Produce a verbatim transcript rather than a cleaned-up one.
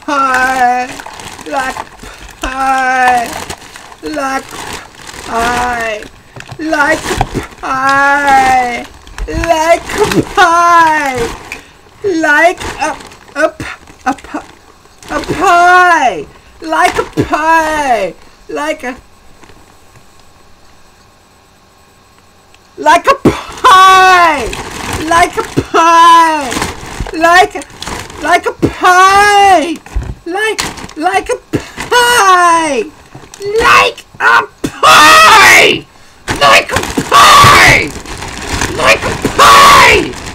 pie, like pie, like pie, like pie, like pie, like a a a a pie, like a pie, like a like a pie, like a pie, like a like a pie, like like a pie, like a pie, like a pie, like a pie.